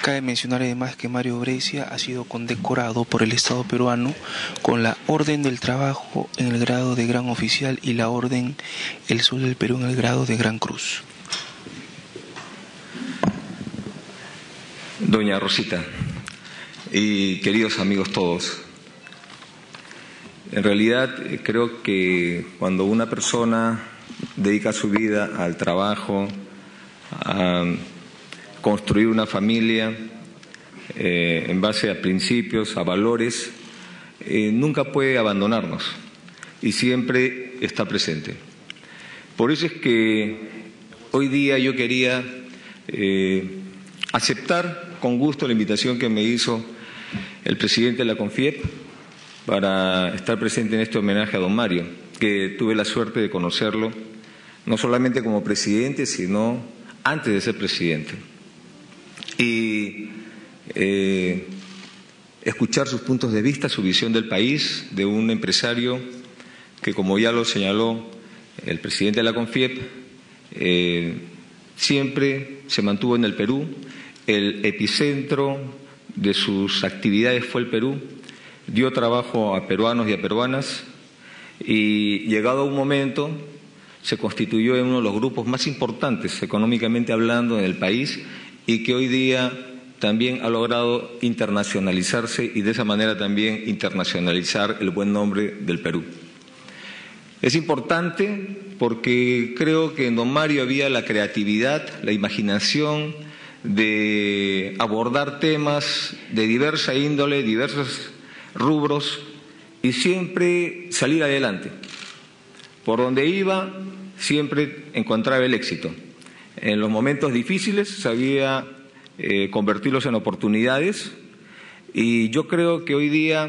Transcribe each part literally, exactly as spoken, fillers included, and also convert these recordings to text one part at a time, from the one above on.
Cabe mencionar además que Mario Brescia ha sido condecorado por el Estado peruano con la Orden del Trabajo en el grado de Gran Oficial y la Orden El Sol del Perú en el grado de Gran Cruz. Doña Rosita y queridos amigos todos, en realidad creo que cuando una persona dedica su vida al trabajo, a construir una familia eh, en base a principios, a valores, eh, nunca puede abandonarnos y siempre está presente. Por eso es que hoy día yo quería eh, aceptar con gusto la invitación que me hizo el presidente de la CONFIEP para estar presente en este homenaje a don Mario, que tuve la suerte de conocerlo no solamente como presidente, sino antes de ser presidente. Y eh, escuchar sus puntos de vista, su visión del país, de un empresario que, como ya lo señaló el presidente de la CONFIEP, eh, siempre se mantuvo en el Perú, el epicentro de sus actividades fue el Perú, dio trabajo a peruanos y a peruanas y, llegado un momento, se constituyó en uno de los grupos más importantes económicamente hablando en el país y que hoy día también ha logrado internacionalizarse y de esa manera también internacionalizar el buen nombre del Perú. Es importante porque creo que en don Mario había la creatividad, la imaginación de abordar temas de diversa índole, diversos rubros y siempre salir adelante. Por donde iba, siempre encontraba el éxito. En los momentos difíciles sabía eh, convertirlos en oportunidades y yo creo que hoy día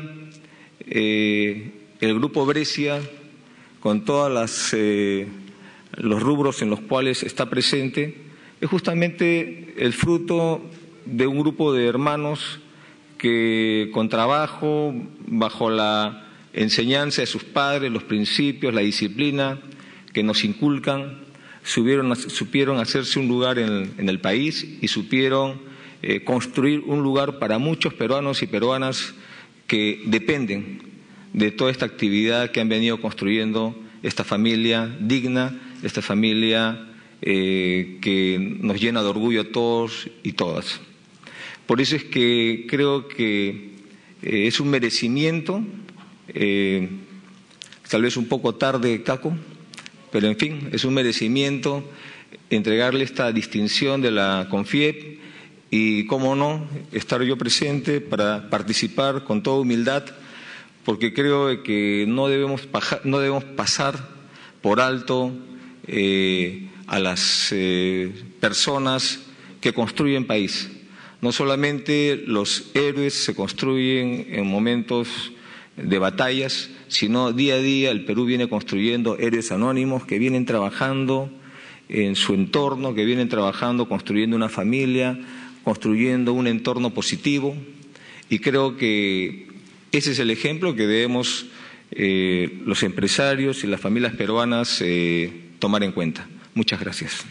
eh, el Grupo Brescia, con todos eh, los rubros en los cuales está presente, es justamente el fruto de un grupo de hermanos que con trabajo, bajo la enseñanza de sus padres, los principios, la disciplina que nos inculcan, Subieron, supieron hacerse un lugar en, en el país y supieron eh, construir un lugar para muchos peruanos y peruanas que dependen de toda esta actividad que han venido construyendo esta familia digna, esta familia eh, que nos llena de orgullo a todos y todas. Por eso es que creo que eh, es un merecimiento, eh, tal vez un poco tarde, Caco, pero en fin, es un merecimiento entregarle esta distinción de la CONFIEP y, cómo no, estar yo presente para participar con toda humildad, porque creo que no debemos, no debemos pasar por alto eh, a las eh, personas que construyen país. No solamente los héroes se construyen en momentos de batallas, sino día a día el Perú viene construyendo héroes anónimos que vienen trabajando en su entorno, que vienen trabajando, construyendo una familia, construyendo un entorno positivo, y creo que ese es el ejemplo que debemos eh, los empresarios y las familias peruanas eh, tomar en cuenta. Muchas gracias.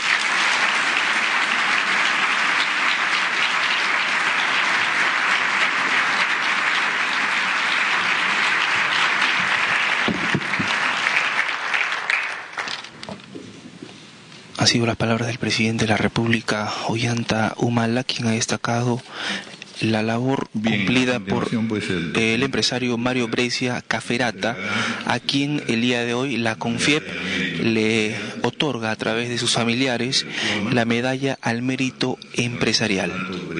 Han sido las palabras del presidente de la República, Ollanta Humala, quien ha destacado la labor Bien, cumplida por pues el... el empresario Mario Brescia Caferata, a quien el día de hoy la CONFIEP le otorga a través de sus familiares la medalla al mérito empresarial.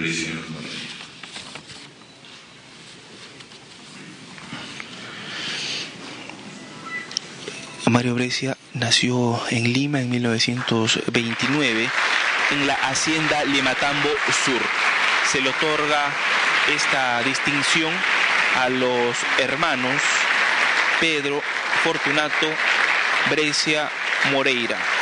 Mario Brescia nació en Lima en mil novecientos veintinueve, en la hacienda Limatambo Sur. Se le otorga esta distinción a los hermanos Pedro Fortunato Brescia Moreira.